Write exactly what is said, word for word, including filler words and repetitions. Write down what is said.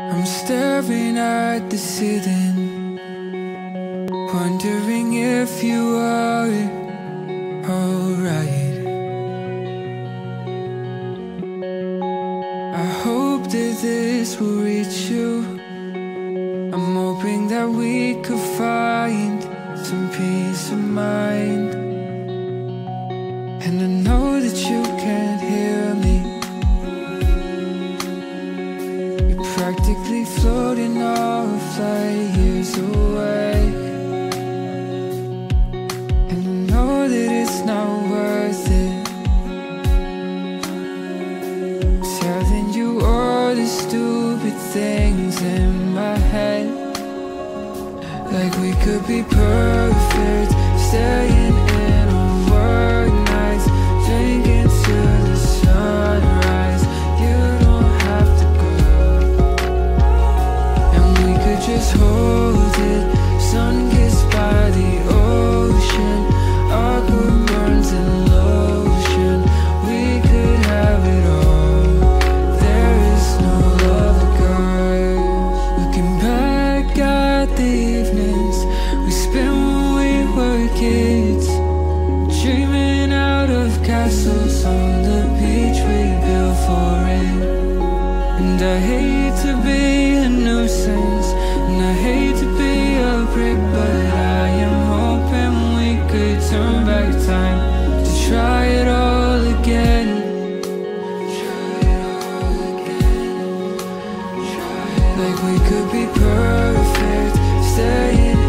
I'm staring at the ceiling, wondering if you are alright. I hope that this will reach you. I'm hoping that we could find some peace of mind. And I know that you can't hear me. You're practically floating off light years away. And I know that it's not worth it, telling you all the stupid things in my head. Like we could be perfect, staying in on work nights, drinking till the sunrise. You don't have to go, and we could just hold it. Sun kissed by the ocean, awkward burns and lotion. We could have it all. There is no love, girl. Looking back at the evenings we spent when we were kids, dreaming out of castles on the beach we built for it. And I hate to be a nuisance, and I hate to be a prick, but I am hoping we could turn back time to try it all again. Try it all again. Try it. Like we could be perfect, staying